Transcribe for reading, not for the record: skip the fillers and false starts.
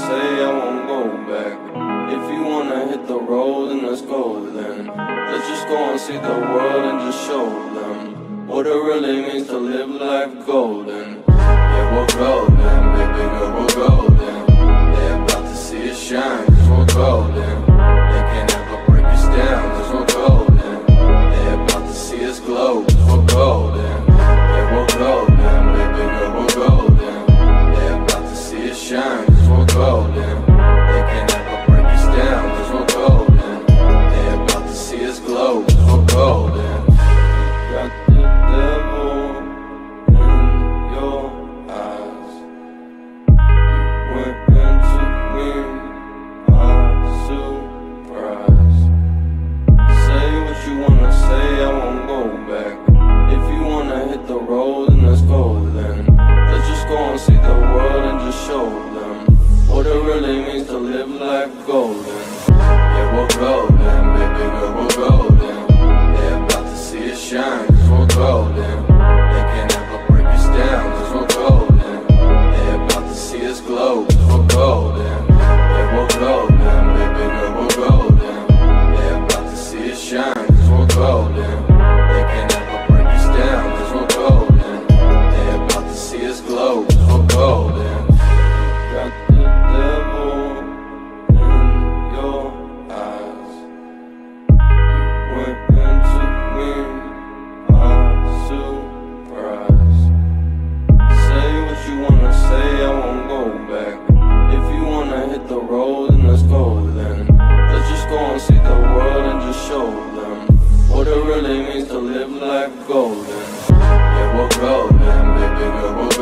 say, I won't go back. If you wanna hit the road, then let's go then. Let's just go and see the world and just show them what it really means to live life golden. Yeah, we're golden, baby girl, we're golden. They're about to see us shine, cause we're golden. They can't ever break us down, cause we're golden. They're about to see us glow, cause we're golden. Yeah, we're golden, baby girl, we're golden. They're about to see us shine, cause we're golden. They can't ever break us down, cause we're golden. They're about to see us glow, cause we're golden. Got the devil in your eyes. You went into me, I'm surprised. Say what you wanna say, I won't go back. If you wanna hit the road, then let's go then. Let's just go and see the world and just show them what it really means to live life golden. Yeah, we're golden, baby girl, we're golden. They're about to see us shine, cause we're golden. They can't ever break us down, cause we're golden. They're about to see us glow, cause we're golden. Yeah, we're golden, baby girl, we're golden. They're about to see us shine, cause we're golden. They can't ever break us down, cause we're golden. They're about to see us glow, cause we're golden. Got the devil in your eyes. You went into me, I'm surprised. Say what you wanna say, I won't go back. If you wanna hit the road, then let's go then. Let's just go and see the world and just show them what it really means to live life golden. Yeah, we're golden, baby girl, we're